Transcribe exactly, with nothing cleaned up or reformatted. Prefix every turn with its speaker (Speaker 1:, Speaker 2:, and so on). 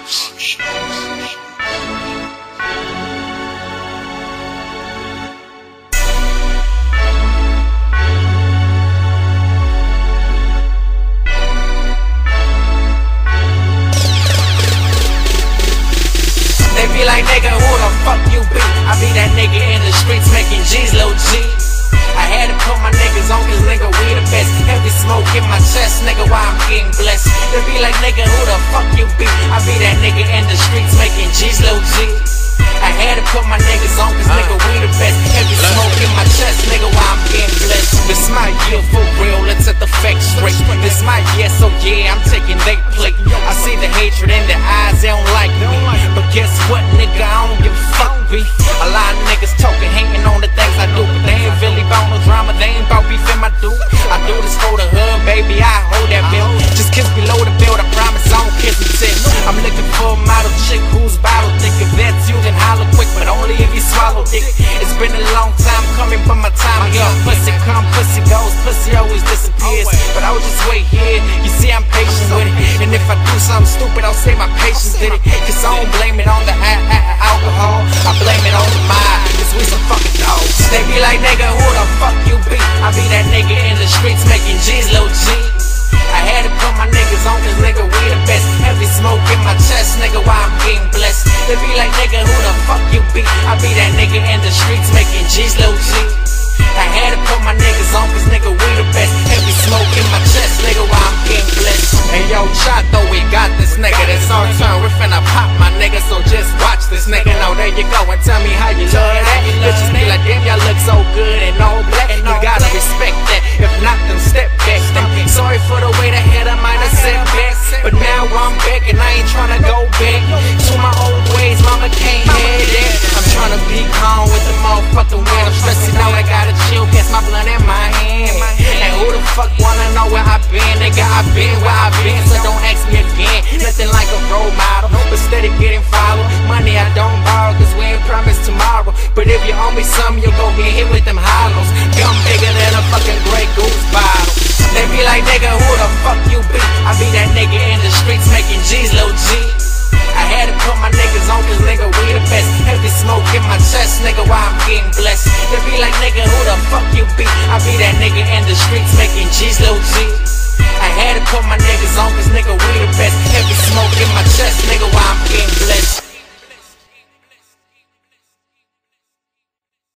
Speaker 1: They be like, nigga, who the fuck you be? I be that nigga in the streets making G's, low G. I had to put my niggas on, cause nigga, we the best. Heavy smoke in my chest, nigga, why I'm getting blessed. They be like, nigga, who the fuck you be? I be that nigga in the streets making G's, low G. I had to put my niggas on, cause nigga, we the best. Heavy smoke in my chest, nigga, why I'm getting blessed. This my year for real, let's set the facts straight. This my year, so yeah, I'm taking they plate. I see the hatred in their eyes, they don't like me. But guess what, nigga, I don't give a fuck, B. A lot of niggas talking, hating on the things I do, but they ain't really bout no drama, they ain't bout beef in my dude. I do this for the hood, baby, I hold that bill. Just kiss below the belt, I promise I don't kiss and tell. I'm looking for a model chick who's bottle thick. If that's you, then holler quick, but only if you swallow dick. It's been a long time coming, but my time here. Pussy come, pussy goes, pussy always disappears. But I would just wait here, you see I'm patient with it. And if I do something stupid, I'll say my patience did it. Cause I don't blame it on the alcohol, I blame it on the mind, cause we some fucking dogs. They be like, nigga, who the fuck you be? I be that nigga in the streets making G's, low G. I had to put my niggas on, cause nigga, we the best. Heavy smoke in my chest, nigga, why I'm getting blessed. They be like, nigga, who the fuck you be? I be that nigga in the streets making G's, low G. I had to put my niggas on, cause nigga, we the best. Heavy smoke in my chest, nigga, why I'm getting blessed. And yo, Chato, we got this nigga. That's our turn, we finna pop my nigga, so just watch this nigga. Now there you go, and tell me how you love that. Bitches be like, damn, y'all look so good and all black. You gotta respect that, if not, then step back. Sorry for the way the head I might have set back, but now I'm back and I ain't tryna go back to my old ways, mama can't hear that. I'm tryna be calm with the motherfucking when I'm stressing out, I gotta chill, catch my blunt in my hand. And who the fuck wanna know where I been? Nigga, I been where I been, so don't ask me again. Nothing like a role model, but steady getting followed. Money I don't borrow, cause we ain't promised tomorrow. But if you owe me something, you'll go get hit with them hollows. Gum bigger than a fucking Grey Goose bottle. They be like, nigga, who the fuck you be? I be that nigga in the streets making G's, low G. I had to put my niggas on, cause nigga, we the best. Heavy smoke in my chest, nigga, why I'm getting blessed. They be like, nigga, who the fuck you be? I be that nigga in the streets making G's, low G. I had to put my niggas on, cause nigga, we the best. Heavy smoke in my chest, nigga, why I'm getting blessed.